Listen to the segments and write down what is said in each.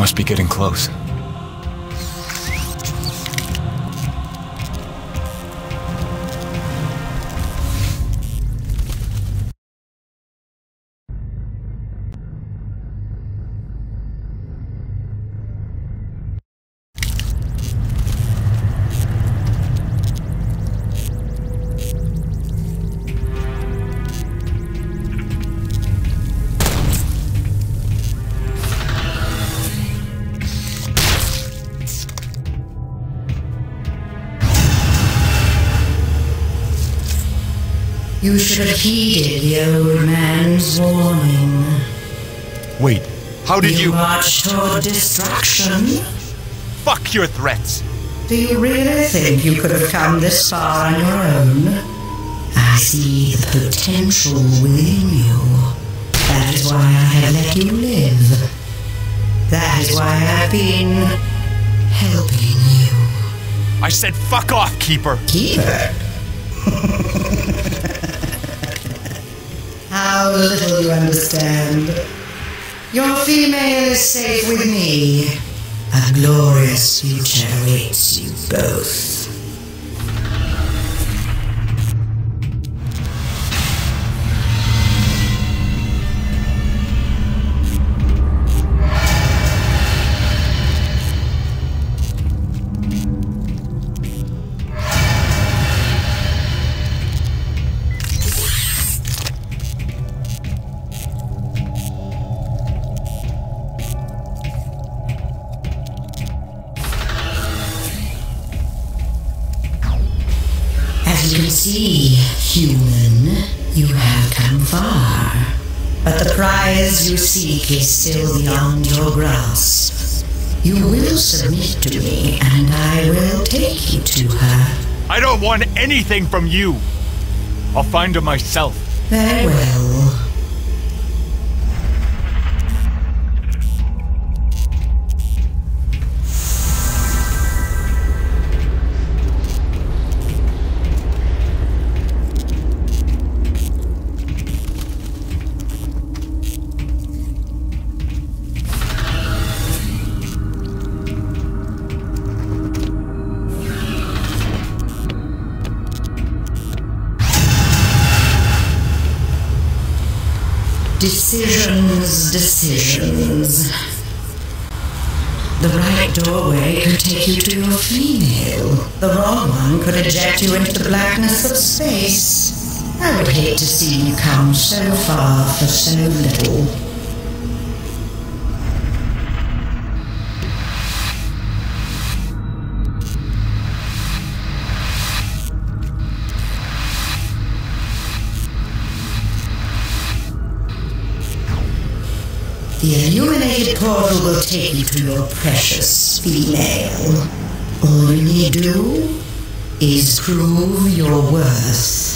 must be getting close. You should have heeded the old man's warning. Wait, how did you... march toward destruction? Fuck your threats! Do you really think you could have come this far on your own? I see the potential within you. That is why I have let you live. That is why I've been helping you. I said fuck off, Keeper! Keeper? How little you understand. Your female is safe with me. A glorious future awaits you both. As you can see, human, you have come far. But the prize you seek is still beyond your grasp. You will submit to me, and I will take you to her. I don't want anything from you! I'll find her myself. Very well. Decisions. The right doorway could take you to your female. The wrong one could eject you into the blackness of space. I would hate to see you come so far for so little. The illuminated portal will take you to your precious female. All you need do is prove your worth.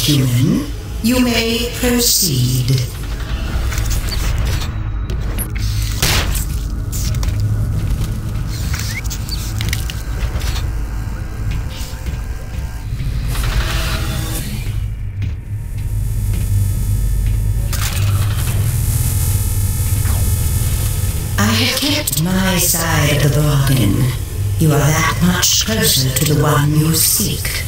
human. You may proceed. I have kept my side of the bargain. You are that much closer to the one you seek.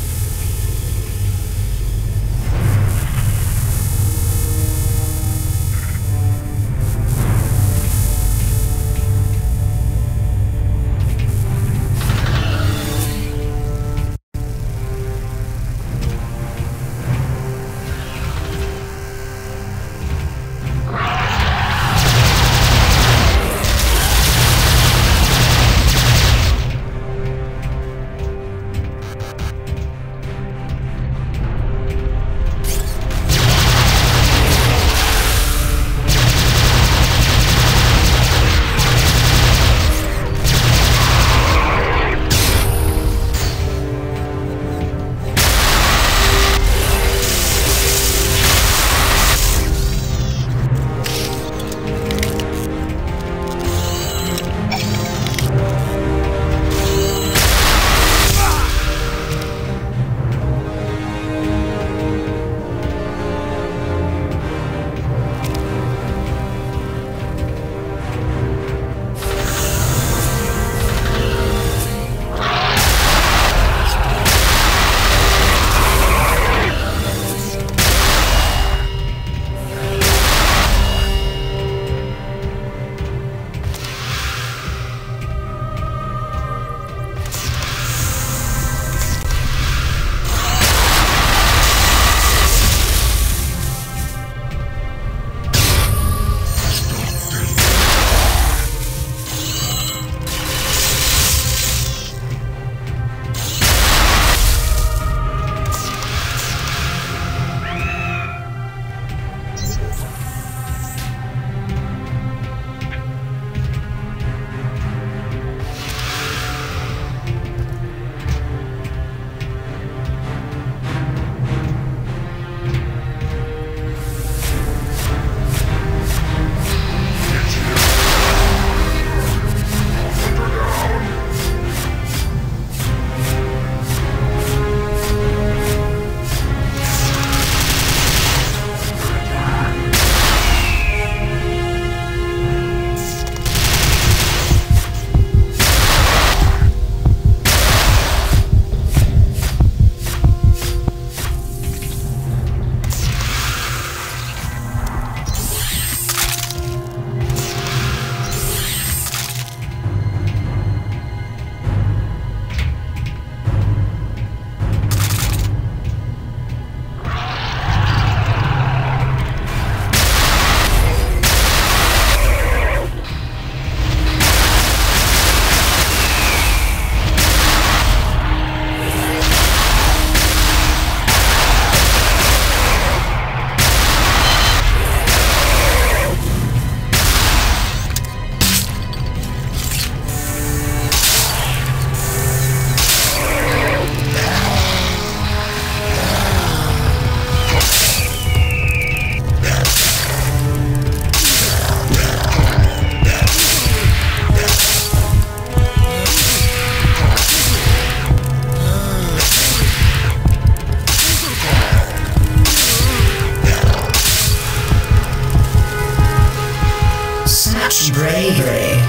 bravery,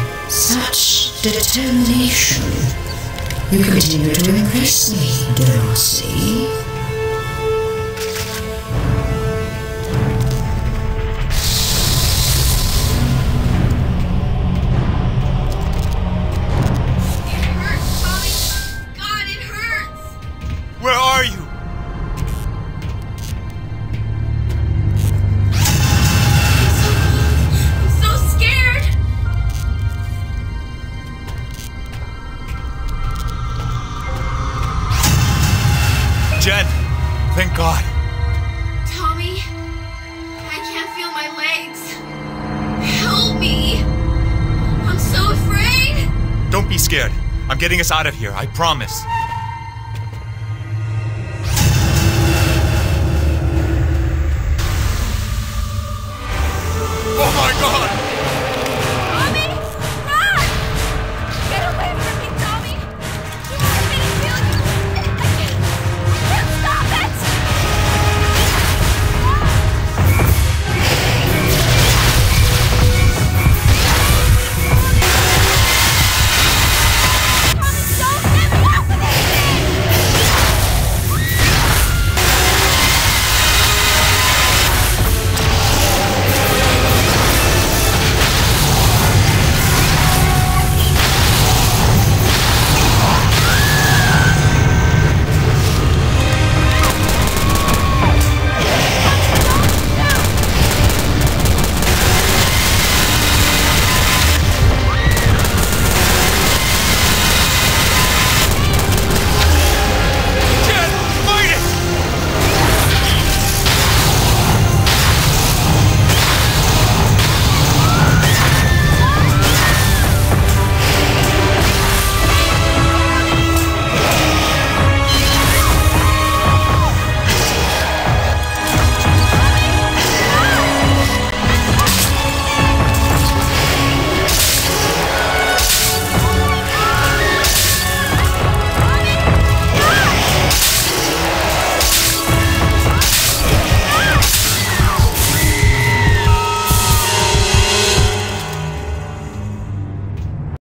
such determination. You continue to impress me, Darcy. Where are you? I'm so scared. Jen, thank God. Tommy, I can't feel my legs. Help me. I'm so afraid. Don't be scared. I'm getting us out of here, I promise.